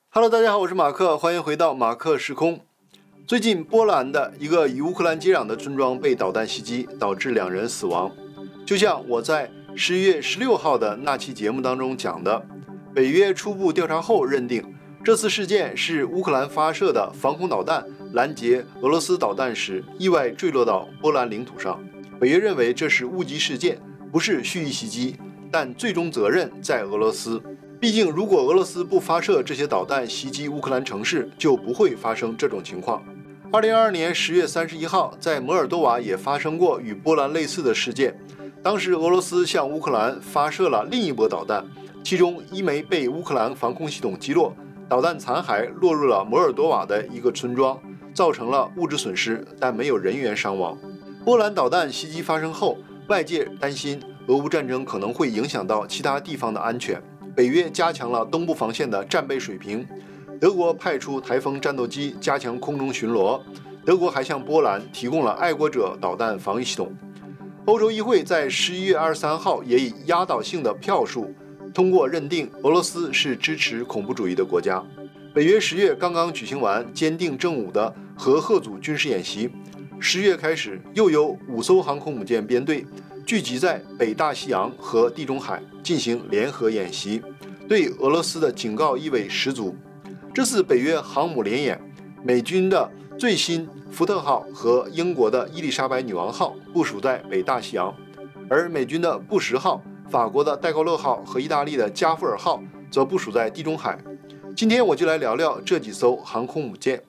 Hello， 大家好，我是马克，欢迎回到马克时空。最近，波兰的一个与乌克兰接壤的村庄被导弹袭击，导致2人死亡。就像我在11月16号的那期节目当中讲的，北约初步调查后认定，这次事件是乌克兰发射的防空导弹拦截俄罗斯导弹时意外坠落到波兰领土上。北约认为这是误击事件，不是蓄意袭击，但最终责任在俄罗斯。毕竟，如果俄罗斯不发射这些导弹袭击乌克兰城市，就不会发生这种情况。2022年10月31号，在摩尔多瓦也发生过与波兰类似的事件。当时，俄罗斯向乌克兰发射了另一波导弹，其中一枚被乌克兰防空系统击落，导弹残骸落入了摩尔多瓦的一个村庄，造成了物质损失，但没有人员伤亡。波兰导弹袭击发生后，外界担心俄乌战争可能会影响到其他地方的安全。北约加强了东部防线的战备水平，德国派出台风战斗机加强空中巡逻，德国还向波兰提供了爱国者导弹防御系统。欧洲议会在11月23号也以压倒性的票数通过认定俄罗斯是支持恐怖主义的国家。北约10月刚刚举行完坚定正午的核贺组军事演习，10月开始又有5艘航空母舰编队聚集在北大西洋和地中海进行联合演习，对俄罗斯的警告意味十足。这次北约航母联演，美军的最新福特号和英国的伊丽莎白女王号部署在北大西洋，而美军的布什号、法国的戴高乐号和意大利的加夫尔号则部署在地中海。今天我就来聊聊这几艘航空母舰。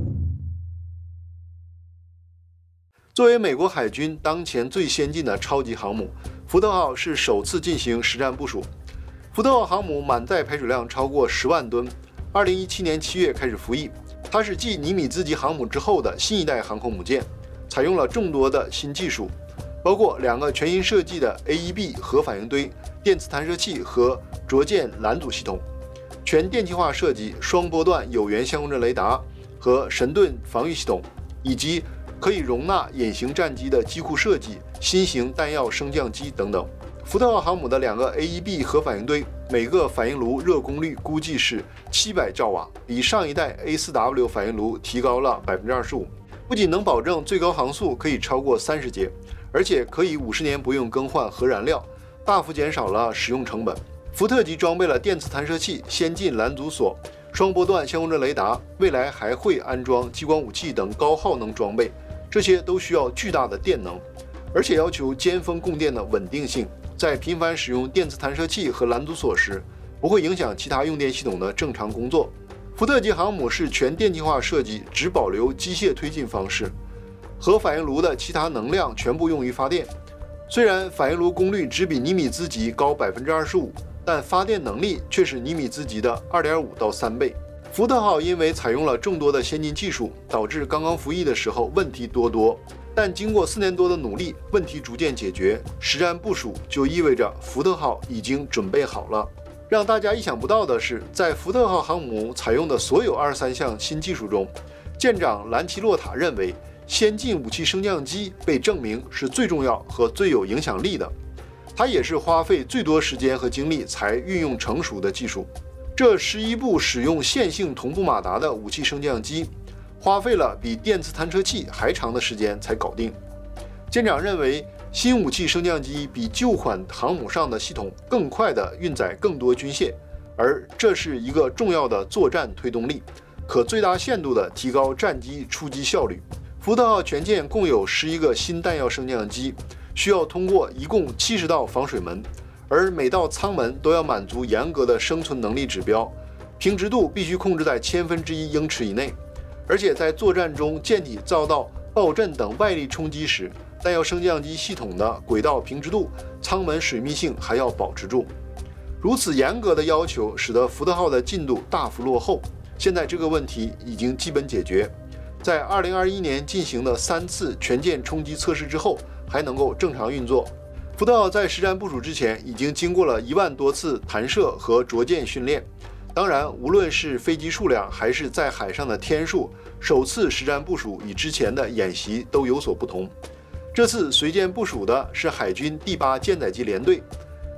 作为美国海军当前最先进的超级航母，福特号是首次进行实战部署。福特号航母满载排水量超过10万吨，2017年7月开始服役。它是继尼米兹级航母之后的新一代航空母舰，采用了众多的新技术，包括2个全新设计的 AEB 核反应堆、电磁弹射器和着舰拦阻系统，全电气化设计、双波段有源相控阵雷达和神盾防御系统，以及可以容纳隐形战机的机库设计、新型弹药升降机等等。福特号航母的2个 AEB 核反应堆，每个反应炉热功率估计是700兆瓦，比上一代 A4W 反应炉提高了25%。不仅能保证最高航速可以超过30节，而且可以50年不用更换核燃料，大幅减少了使用成本。福特级装备了电磁弹射器、先进拦阻索、双波段相控阵雷达，未来还会安装激光武器等高耗能装备。这些都需要巨大的电能，而且要求尖峰供电的稳定性，在频繁使用电磁弹射器和拦阻索时，不会影响其他用电系统的正常工作。福特级航母是全电气化设计，只保留机械推进方式，核反应炉的其他能量全部用于发电。虽然反应炉功率只比尼米兹级高25%，但发电能力却是尼米兹级的2.5到3倍。福特号因为采用了众多的先进技术，导致刚刚服役的时候问题多多，但经过4年多的努力，问题逐渐解决。实战部署就意味着福特号已经准备好了。让大家意想不到的是，在福特号航母采用的所有23项新技术中，舰长兰奇洛塔认为，先进武器升降机被证明是最重要和最有影响力的，它也是花费最多时间和精力才运用成熟的技术。这11部使用线性同步马达的武器升降机，花费了比电磁弹射器还长的时间才搞定。舰长认为，新武器升降机比旧款航母上的系统更快地运载更多军械，而这是一个重要的作战推动力，可最大限度地提高战机出击效率。福特号全舰共有11个新弹药升降机，需要通过一共70道防水门，而每道舱门都要满足严格的生存能力指标，平直度必须控制在1/1000英尺以内。而且在作战中，舰体遭到爆震等外力冲击时，弹药升降机系统的轨道平直度、舱门水密性还要保持住。如此严格的要求，使得福特号的进度大幅落后。现在这个问题已经基本解决，在2021年进行的3次全舰冲击测试之后，还能够正常运作。福特号在实战部署之前，已经经过了1万多次弹射和着舰训练。当然，无论是飞机数量还是在海上的天数，首次实战部署与之前的演习都有所不同。这次随舰部署的是海军第8舰载机联队，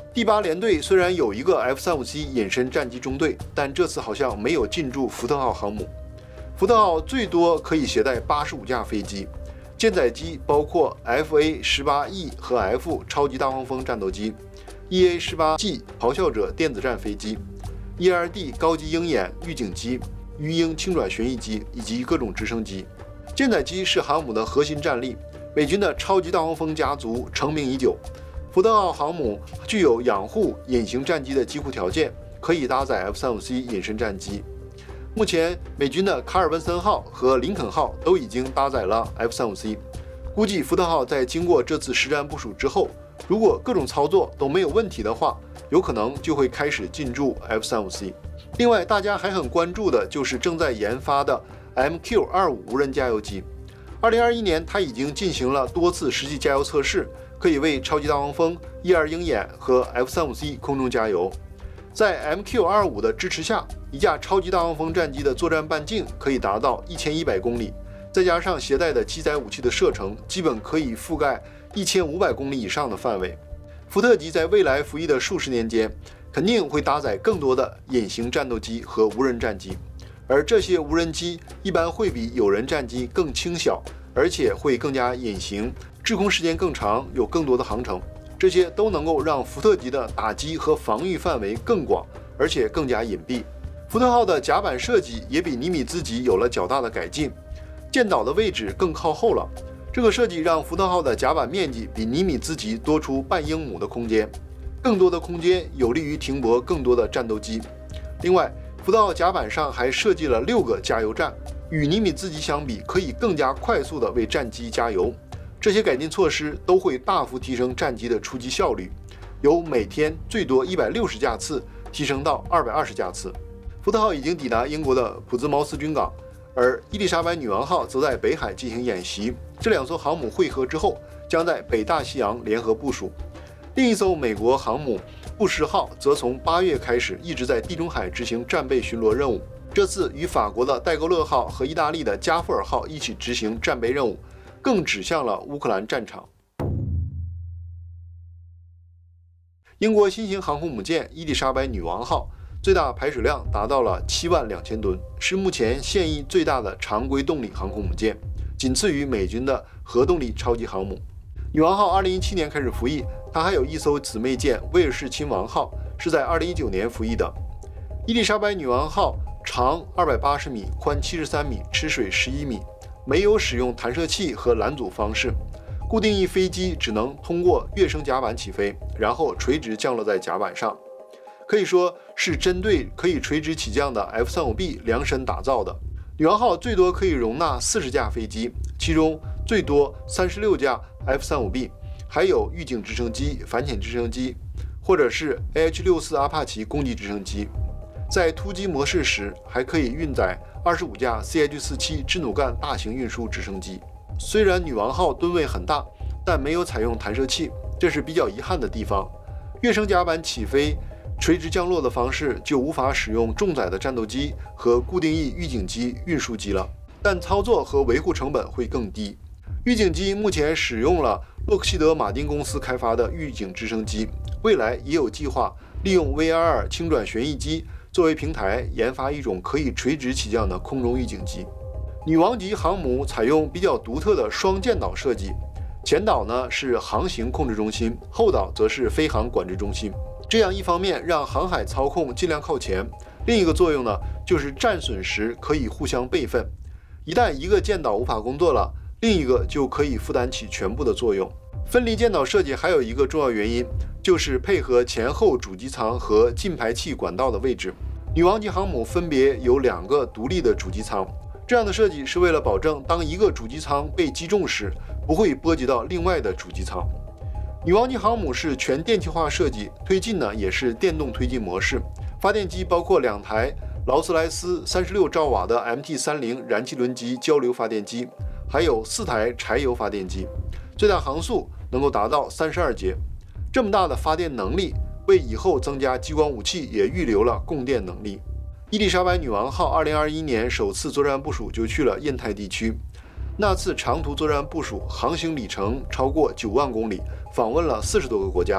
第8联队虽然有一个 F-35C 隐身战机中队，但这次好像没有进驻福特号航母。福特号最多可以携带85架飞机，舰载机包括 FA-18E 和 F 超级大黄蜂战斗机、EA-18G 咆哮者电子战飞机、ERD 高级鹰眼预警机、鱼鹰轻转旋翼机以及各种直升机。舰载机是航母的核心战力，美军的超级大黄蜂家族成名已久。福特号航母具有养护隐形战机的机库条件，可以搭载 F-35C 隐身战机。目前，美军的卡尔文森号和林肯号都已经搭载了 F-35C。估计福特号在经过这次实战部署之后，如果各种操作都没有问题的话，有可能就会开始进驻 F-35C。另外，大家还很关注的就是正在研发的 MQ-25无人加油机。2021年，它已经进行了多次实际加油测试，可以为超级大黄蜂、E-2鹰眼和 F-35C 空中加油。在 MQ-25的支持下，一架超级大黄蜂战机的作战半径可以达到1100公里，再加上携带的机载武器的射程，基本可以覆盖1500公里以上的范围。福特级在未来服役的数十年间，肯定会搭载更多的隐形战斗机和无人战机，而这些无人机一般会比有人战机更轻小，而且会更加隐形，滞空时间更长，有更多的航程。这些都能够让福特级的打击和防御范围更广，而且更加隐蔽。福特号的甲板设计也比尼米兹级有了较大的改进，舰岛的位置更靠后了。这个设计让福特号的甲板面积比尼米兹级多出半英亩的空间，更多的空间有利于停泊更多的战斗机。另外，福特号甲板上还设计了6个加油站，与尼米兹级相比，可以更加快速地为战机加油。这些改进措施都会大幅提升战机的出击效率，由每天最多160架次提升到220架次。福特号已经抵达英国的普兹茅斯军港，而伊丽莎白女王号则在北海进行演习。这2艘航母会合之后，将在北大西洋联合部署。另一艘美国航母布什号则从8月开始一直在地中海执行战备巡逻任务，这次与法国的戴高乐号和意大利的加富尔号一起执行战备任务，更指向了乌克兰战场。英国新型航空母舰伊丽莎白女王号最大排水量达到了72000吨，是目前现役最大的常规动力航空母舰，仅次于美军的核动力超级航母。女王号2017年开始服役，它还有一艘姊妹舰威尔士亲王号是在2019年服役的。伊丽莎白女王号长280米，宽73米，吃水11米。没有使用弹射器和拦阻方式，固定翼飞机只能通过跃升甲板起飞，然后垂直降落在甲板上，可以说是针对可以垂直起降的 F-35B 量身打造的。女王号最多可以容纳40架飞机，其中最多36架 F-35B， 还有预警直升机、反潜直升机，或者是 AH-64 阿帕奇攻击直升机。在突击模式时，还可以运载25架 CH-47 支努干大型运输直升机。虽然女王号吨位很大，但没有采用弹射器，这是比较遗憾的地方。跃升甲板起飞、垂直降落的方式就无法使用重载的战斗机和固定翼预警机运输机了，但操作和维护成本会更低。预警机目前使用了洛克希德马丁公司开发的预警直升机，未来也有计划利用 VRR 轻转旋翼机作为平台，研发一种可以垂直起降的空中预警机。女王级航母采用比较独特的双舰岛设计，前岛呢是航行控制中心，后岛则是飞航管制中心。这样一方面让航海操控尽量靠前，另一个作用呢就是战损时可以互相备份，一旦一个舰岛无法工作了，另一个就可以负担起全部的作用。分离舰岛设计还有一个重要原因，就是配合前后主机舱和进排气管道的位置。女王级航母分别有2个独立的主机舱，这样的设计是为了保证当一个主机舱被击中时，不会波及到另外的主机舱。女王级航母是全电气化设计，推进呢也是电动推进模式。发电机包括2台劳斯莱斯36兆瓦的 MT-30 燃气轮机交流发电机，还有4台柴油发电机，最大航速能够达到32节。这么大的发电能力，为以后增加激光武器也预留了供电能力。伊丽莎白女王号2021年首次作战部署就去了印太地区，那次长途作战部署航行里程超过9万公里，访问了40多个国家，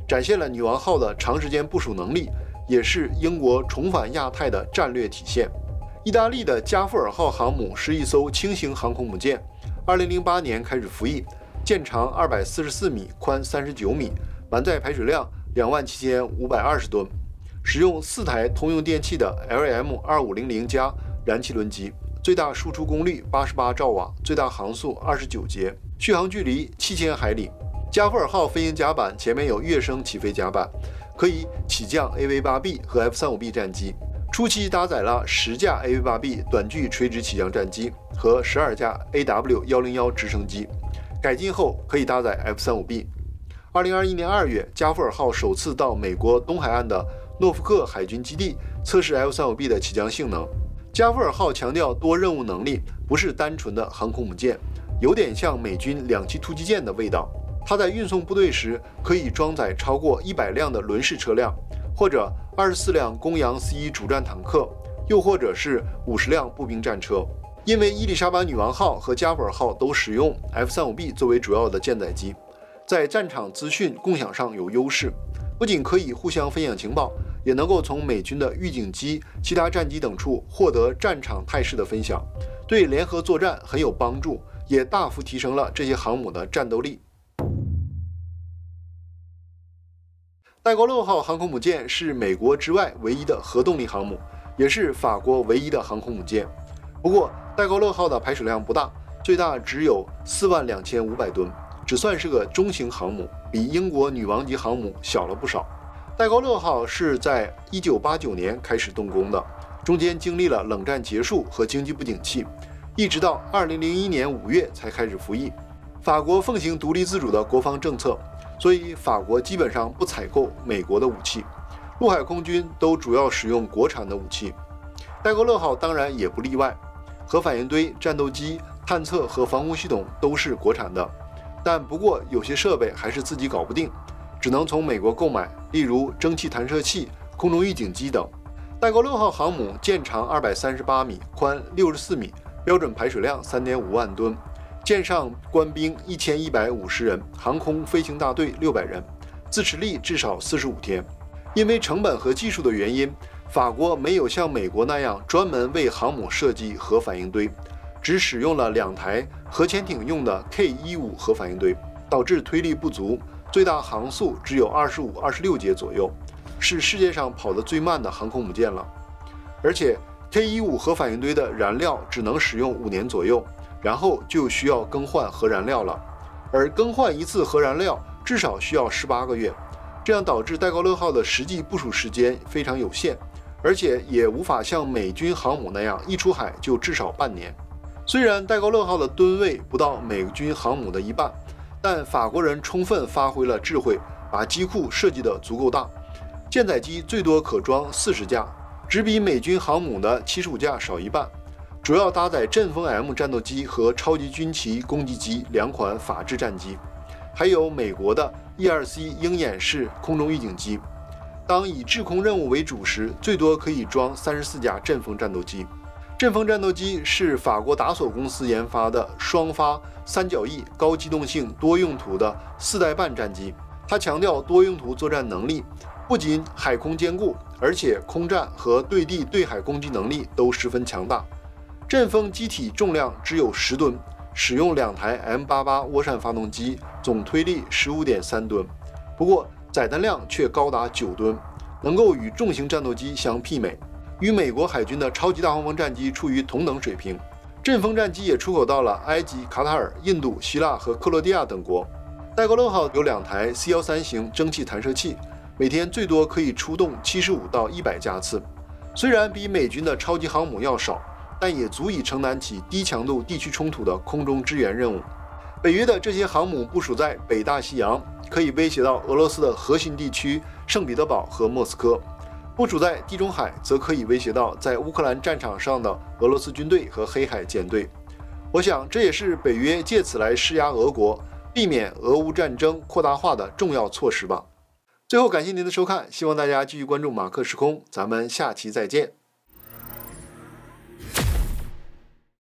展现了女王号的长时间部署能力，也是英国重返亚太的战略体现。意大利的加夫尔号航母是一艘轻型航空母舰，2008年开始服役，舰长244米，宽39米，满载排水量27520吨，使用4台通用电气的 LM2500加燃气轮机，最大输出功率88兆瓦，最大航速29节，续航距离7000海里。加夫尔号飞行甲板前面有跃升起飞甲板，可以起降 AV-8B 和 F-35B 战机。初期搭载了10架 AV-8B 短距垂直起降战机和12架 AW101直升机，改进后可以搭载 F-35B。2021年2月，加夫尔号首次到美国东海岸的诺福克海军基地测试 F-35B 的起降性能。加夫尔号强调多任务能力，不是单纯的航空母舰，有点像美军两栖突击舰的味道。它在运送部队时可以装载超过100辆的轮式车辆，或者24辆公羊 C1 主战坦克，又或者是50辆步兵战车。因为伊丽莎白女王号和加夫尔号都使用 F-35B 作为主要的舰载机，在战场资讯共享上有优势，不仅可以互相分享情报，也能够从美军的预警机、其他战机等处获得战场态势的分享，对联合作战很有帮助，也大幅提升了这些航母的战斗力。戴高乐号航空母舰是美国之外唯一的核动力航母，也是法国唯一的航空母舰。不过，戴高乐号的排水量不大，最大只有42500吨，只算是个中型航母，比英国女王级航母小了不少。戴高乐号是在1989年开始动工的，中间经历了冷战结束和经济不景气，一直到2001年5月才开始服役。法国奉行独立自主的国防政策，所以法国基本上不采购美国的武器，陆海空军都主要使用国产的武器。戴高乐号当然也不例外，核反应堆、战斗机、探测和防空系统都是国产的，但不过有些设备还是自己搞不定，只能从美国购买，例如蒸汽弹射器、空中预警机等。戴高乐号航母舰长238米，宽64米，标准排水量3.5万吨。舰上官兵1150人，航空飞行大队600人，自持力至少45天。因为成本和技术的原因，法国没有像美国那样专门为航母设计核反应堆，只使用了2台核潜艇用的 K-15核反应堆，导致推力不足，最大航速只有25、26节左右，是世界上跑得最慢的航空母舰了。而且 K-15核反应堆的燃料只能使用5年左右，然后就需要更换核燃料了，而更换一次核燃料至少需要18个月，这样导致戴高乐号的实际部署时间非常有限，而且也无法像美军航母那样一出海就至少半年。虽然戴高乐号的吨位不到美军航母的一半，但法国人充分发挥了智慧，把机库设计得足够大，舰载机最多可装40架，只比美军航母的75架少一半。主要搭载阵风 M 战斗机和超级军旗攻击机2款法制战机，还有美国的 E-2C 鹰眼式空中预警机。当以制空任务为主时，最多可以装34架阵风战斗机。阵风战斗机是法国达索公司研发的双发三角翼高机动性多用途的4代半战机，它强调多用途作战能力，不仅海空兼顾，而且空战和对地对海攻击能力都十分强大。阵风机体重量只有10吨，使用2台 M88 涡扇发动机，总推力15.3吨，不过载弹量却高达9吨，能够与重型战斗机相媲美，与美国海军的超级大黄蜂战机处于同等水平。阵风战机也出口到了埃及、卡塔尔、印度、希腊和克罗地亚等国。戴高乐号有2台 C-13型蒸汽弹射器，每天最多可以出动75到100架次，虽然比美军的超级航母要少，但也足以承担起低强度地区冲突的空中支援任务。北约的这些航母部署在北大西洋，可以威胁到俄罗斯的核心地区圣彼得堡和莫斯科；部署在地中海，则可以威胁到在乌克兰战场上的俄罗斯军队和黑海舰队。我想，这也是北约借此来施压俄国，避免俄乌战争扩大化的重要措施吧。最后，感谢您的收看，希望大家继续关注马克时空，咱们下期再见。